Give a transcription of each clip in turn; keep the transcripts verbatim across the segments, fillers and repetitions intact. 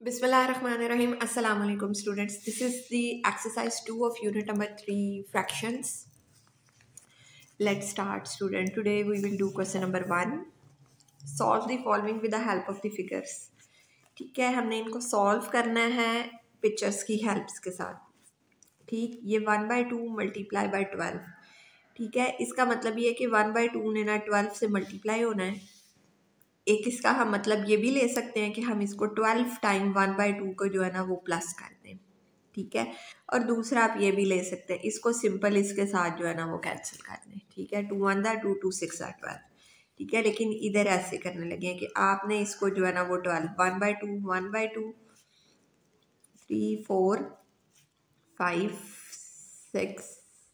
Bismillahirrahmanirrahim. Assalamu alaikum students. This is the exercise two of unit number three, fractions. Let's start student. Today we will do question number one. Solve the following with the help of the figures. ठीक है, हमने इनको solve करना है pictures की helps के साथ. ठीक, ये one by two multiply by twelve. ठीक है, इसका मतलब ये है कि वन बाई टू ने ना ट्वेल्व से मल्टीप्लाई होना है. एक इसका हम मतलब ये भी ले सकते हैं कि हम इसको twelve time one by two को जो है ना वो प्लस कर दें. ठीक है, और दूसरा आप ये भी ले सकते हैं, इसको सिंपल इसके साथ जो है ना वो कैंसिल कर दें. ठीक है, टू वन दा टू टू सिक्स दा ट्वेल्व. ठीक है, लेकिन इधर ऐसे करने लगे हैं कि आपने इसको जो है ना वो twelve one by two one by two three four five six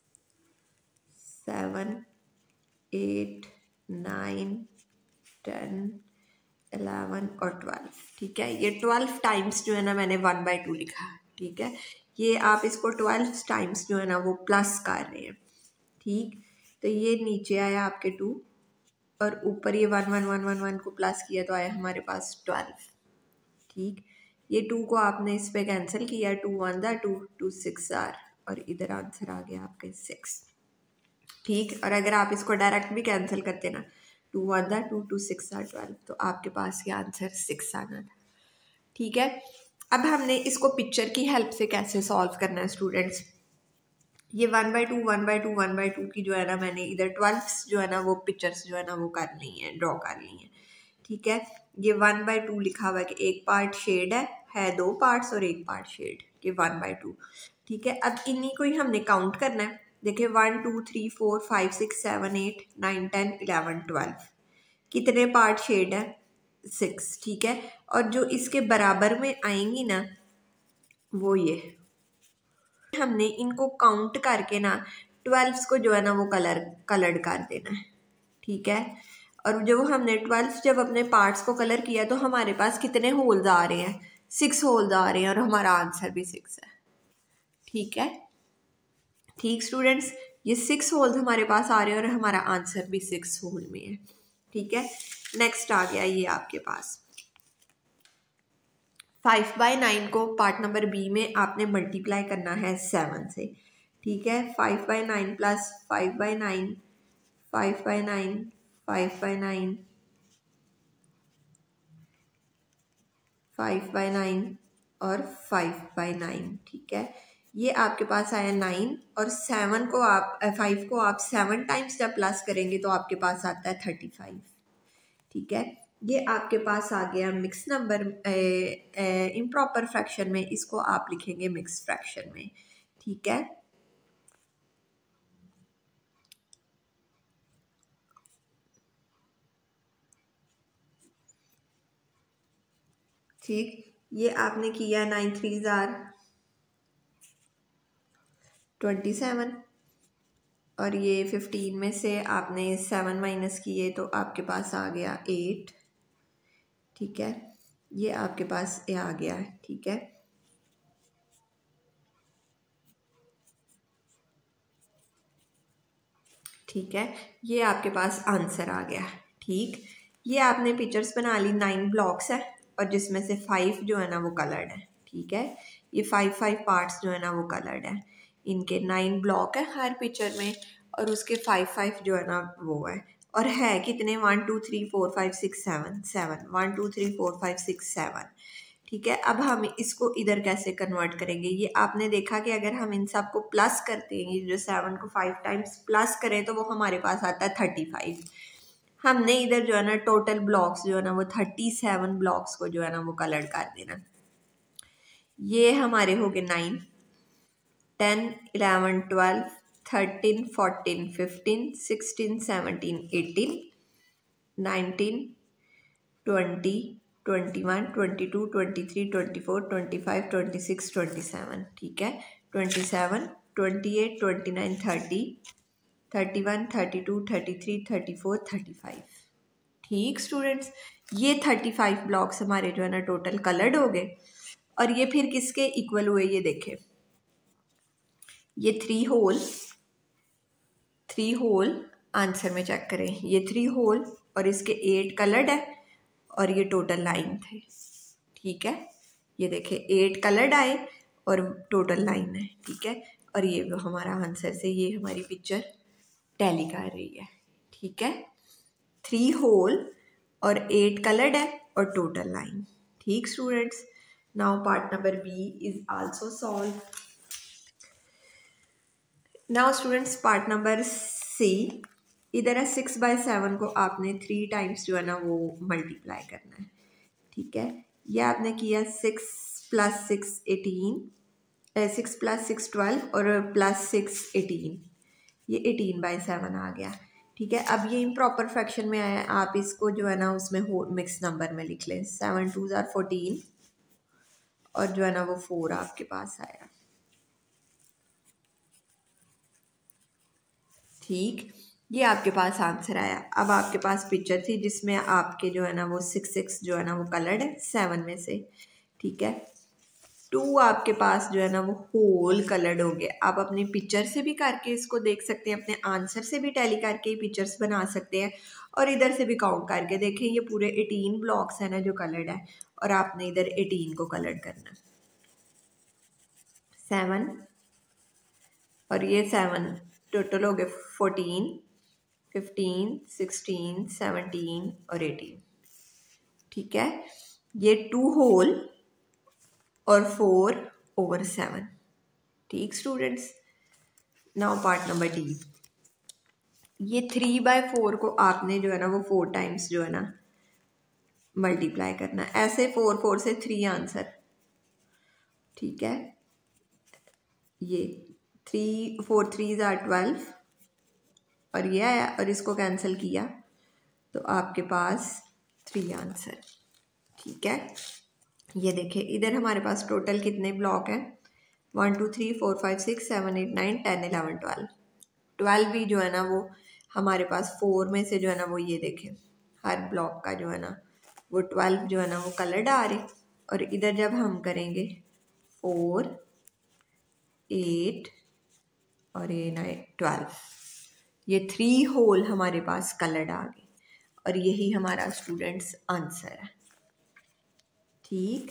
seven eight nine ten eleven और ट्वेल्व. ठीक है, ये ट्वेल्व टाइम्स जो है ना मैंने वन बाई टू लिखा. ठीक है, ये आप इसको ट्वेल्व टाइम्स जो है ना वो प्लस कर रहे हैं. ठीक, तो ये नीचे आया आपके टू और ऊपर ये one one one one one को प्लस किया तो आया हमारे पास ट्वेल्व. ठीक, ये टू को आपने इस पे कैंसिल किया, टू वन दा टू टू सिक्स आर और इधर आंसर आ गया आपके सिक्स. ठीक, और अगर आप इसको डायरेक्ट भी कैंसिल करते ना, टू वन दा two two six are twelve, तो आपके पास ये आंसर सिक्स आना था. ठीक है, अब हमने इसको पिक्चर की हेल्प से कैसे सॉल्व करना है स्टूडेंट्स. ये one by two one by two one by two की जो है ना मैंने इधर ट्वेल्व जो है ना वो पिक्चर्स जो है ना वो कर ली हैं, ड्रॉ कर ली हैं. ठीक है, ये वन बाई टू लिखा हुआ है कि एक पार्ट शेड है है दो पार्ट्स और एक पार्ट शेड, ये वन बाई टू. ठीक है, अब इन्हीं को ही हमने काउंट करना है. देखिए one two three four five six seven eight nine ten eleven twelve, कितने पार्ट शेड है? सिक्स. ठीक है, और जो इसके बराबर में आएंगी ना वो ये हमने इनको काउंट करके ना ट्वेल्व को जो है ना वो कलर कलर्ड कर देना है. ठीक है, और जब हमने ट्वेल्व जब अपने पार्ट्स को कलर किया तो हमारे पास कितने होल्स आ रहे हैं? सिक्स होल्स आ रहे हैं और हमारा आंसर भी सिक्स है. ठीक है, ठीक स्टूडेंट्स, ये सिक्स होल्स हमारे पास आ रहे हैं और हमारा आंसर भी सिक्स होल में है. ठीक है, नेक्स्ट आ गया ये आपके पास फाइव बाई नाइन को पार्ट नंबर बी में आपने मल्टीप्लाई करना है सेवन से. ठीक है, five by nine plus five by nine five by nine five by nine five by nine और फाइव बाई नाइन. ठीक है, ये आपके पास आया नाइन और सेवन को आप फाइव को आप सेवन टाइम्स जब प्लस करेंगे तो आपके पास आता है थर्टी फाइव. ठीक है, ये आपके पास आ गया मिक्स नंबर इम्प्रॉपर फ्रैक्शन में, इसको आप लिखेंगे मिक्स फ्रैक्शन में. ठीक है, ठीक, ये आपने किया नाइन थ्री जार ट्वेंटी सेवन और ये फिफ्टीन में से आपने सेवन माइनस किए तो आपके पास आ गया एट. ठीक है, ये आपके पास ये आ गया है. ठीक है, ठीक है, ये आपके पास आंसर आ गया. ठीक, ये आपने पिक्चर्स बना ली, नाइन ब्लॉक्स है और जिसमें से फाइव जो है ना वो कलर्ड है. ठीक है, ये फाइव फाइव पार्ट्स जो है ना वो कलर्ड है. इनके नाइन ब्लॉक है हर पिक्चर में और उसके फाइव फाइव जो है ना वो है. और है कितने? One two three four five six seven seven one two three four five six seven. ठीक है, अब हम इसको इधर कैसे कन्वर्ट करेंगे? ये आपने देखा कि अगर हम इन सब को प्लस करते हैं, ये जो सेवन को फाइव टाइम्स प्लस करें तो वो हमारे पास आता है थर्टी फाइव. हमने इधर जो है ना टोटल ब्लॉक्स जो है ना वो थर्टी सेवन ब्लॉक्स को जो है ना वो कलर कर देना. ये हमारे हो गए nine ten eleven twelve thirteen fourteen fifteen sixteen seventeen eighteen nineteen twenty twenty one twenty two twenty three twenty four twenty five twenty six twenty seven. ठीक है, twenty seven twenty eight twenty nine thirty thirty one thirty two thirty three thirty four thirty five. ठीक students, ये thirty five blocks हमारे जो है ना total coloured हो गए. और ये फिर किसके इक्वल हुए? ये देखें, ये three whole three whole answer में चेक करें, ये थ्री होल और इसके एट कलर्ड है और ये टोटल नाइन थे. ठीक है, ये देखें एट कलर्ड आए और टोटल नाइन है, ठीक है। और ये वो हमारा आंसर से ये हमारी पिक्चर टैली कर रही है, ठीक है। थ्री होल और एट कलर्ड है और टोटल नाइन, ठीक students. Now part number B is also solve. Now students part number C, इधर है सिक्स बाय सेवन को आपने थ्री टाइम्स जो है ना वो मल्टीप्लाई करना है, ठीक है। ये आपने किया six plus six eighteen, six plus six twelve और प्लस सिक्स एटीन, ये एटीन बाई सेवन आ गया, ठीक है। अब ये इम्प्रॉपर फ्रैक्शन में आया, आप इसको जो है ना उसमें हो मिक्स नंबर में लिख लें। सेवन टू ज़ार फोर्टीन और जो है ना वो फोर आपके पास आया, ठीक। ये आपके पास आंसर आया। अब आपके पास पिक्चर थी जिसमें आपके जो है ना वो सिक्स सिक्स जो है ना वो कलर्ड है सेवन में से, ठीक है। टू आपके पास जो है ना वो होल कलर्ड हो गए। आप अपनी पिक्चर से भी करके इसको देख सकते हैं, अपने आंसर से भी टैली करके ही पिक्चर्स बना सकते हैं और इधर से भी काउंट करके देखें। ये पूरे एटीन ब्लॉक्स है ना जो कलर्ड है और आपने इधर एटीन को कलर्ड करना, सेवन और ये सेवन टोटल हो गए फोर्टीन, फिफ्टीन, सिक्सटीन, सेवनटीन और एटीन, ठीक है। ये टू होल और फोर ओवर सेवन, ठीक students. Now part number D, ये थ्री बाय फोर को आपने जो है ना वो फोर टाइम्स जो है ना मल्टीप्लाई करना है। ऐसे फोर फोर से थ्री आंसर, ठीक है। ये थ्री फोर थ्री ज़ार ट्वेल्व और ये आया और इसको कैंसिल किया तो आपके पास थ्री आंसर, ठीक है। ये देखिए इधर हमारे पास टोटल कितने ब्लॉक हैं, one two three four five six seven eight nine ten eleven twelve. Twelve भी जो है ना वो हमारे पास फोर में से जो है ना वो ये देखें हर ब्लॉक का जो है ना वो ट्वेल्व जो है ना वो कलर्ड आ रहे। और इधर जब हम करेंगे फोर एट और ये नाइन ट्वेल्व, ये थ्री होल हमारे पास कलर्ड आ गए और यही हमारा स्टूडेंट्स आंसर है, ठीक।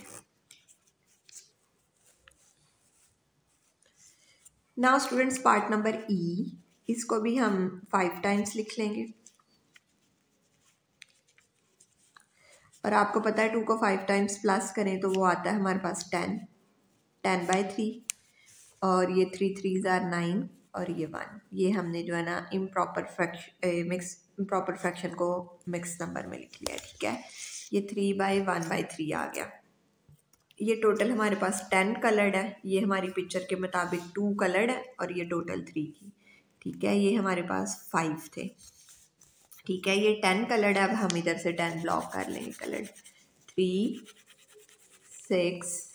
Now students part number E, इसको भी हम फाइव टाइम्स लिख लेंगे और आपको पता है टू को फाइव टाइम्स प्लस करें तो वो आता है हमारे पास टेन, टेन बाई थ्री और ये थ्री थ्री ज़ार नाइन और ये वन। ये हमने जो है ना improper fraction mix improper fraction को मिक्स नंबर में लिख लिया, ठीक है। ये three by one by three आ गया। ये टोटल हमारे पास टेन कलर्ड है, ये हमारी पिक्चर के मुताबिक टू कलर्ड है और ये टोटल थ्री की, ठीक है। ये हमारे पास फाइव थे, ठीक है। ये टेन कलर्ड है, अब हम इधर से टेन ब्लॉक कर लेंगे कलर्ड, थ्री सिक्स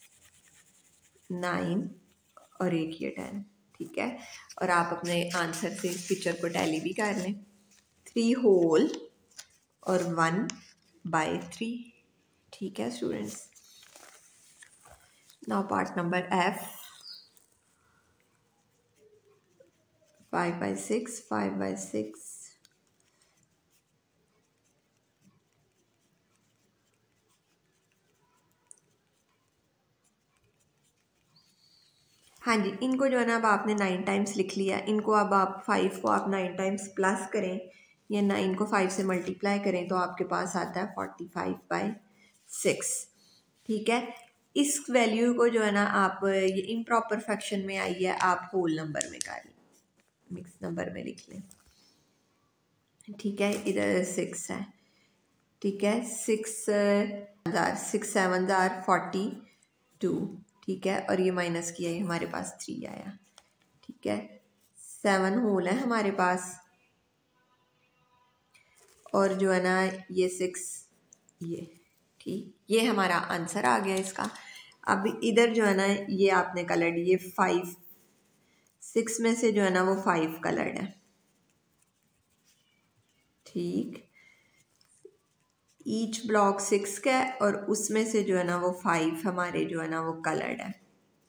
नाइन और एक ये टेन, ठीक है। और आप अपने आंसर से इस पिक्चर को टैली भी कर लें, थ्री होल और वन बाय थ्री, ठीक है students. Now part number F, five by six five by six, हाँ जी। इनको जो है ना अब आपने नाइन टाइम्स लिख लिया, इनको अब आप फाइव को आप नाइन टाइम्स प्लस करें या नाइन को फाइव से मल्टीप्लाई करें तो आपके पास आता है फोर्टी फाइव बाई सिक्स, ठीक है। इस वैल्यू को जो है ना आप ये इम्प्रॉपर फ्रैक्शन में आई है, आप होल नंबर में कर लें, मिक्स नंबर में लिख लें, ठीक है। इधर सिक्स है, ठीक है। सिक्स ज़ार सिक्स सेवन ज़ार फोर्टी टू, ठीक है। और ये माइनस किया ये हमारे पास थ्री आया, ठीक है। सेवन होल है हमारे पास और जो है ना ये सिक्स, ये ठीक, ये हमारा आंसर आ गया इसका। अब इधर जो है ना ये आपने कलर्ड, ये फाइव सिक्स में से जो है ना वो फाइव कलर्ड है, ठीक। ईच ब्लॉक सिक्स का है और उसमें से जो है ना वो फाइव हमारे जो है ना वो कलर्ड है,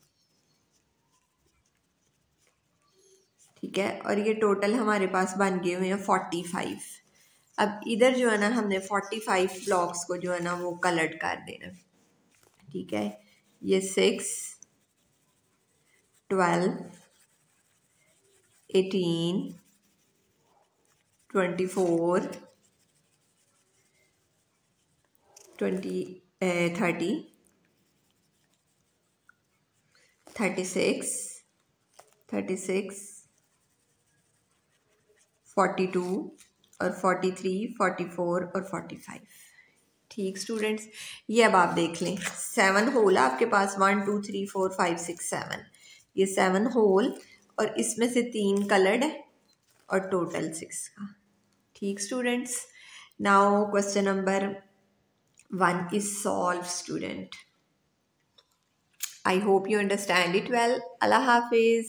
ठीक है। और ये टोटल हमारे पास बन गए हुए हैं फोर्टी फाइव। अब इधर जो है ना हमने फोर्टी फाइव ब्लॉक्स को जो है ना वो कलर्ड कर देना, ठीक है, ये six, twelve, eighteen, twenty four, twenty thirty, thirty six, thirty six, forty two और फोर्टी थ्री, फोर्टी फोर और फोर्टी फाइव। ठीक स्टूडेंट्स, ये अब आप देख लें, सेवन होल है आपके पास, one two three four five six seven, ये सेवन होल और इसमें से तीन कलर्ड है और टोटल सिक्स का। ठीक students, now question number one is solve student. I hope you understand it well. अल्लाह हाफिज।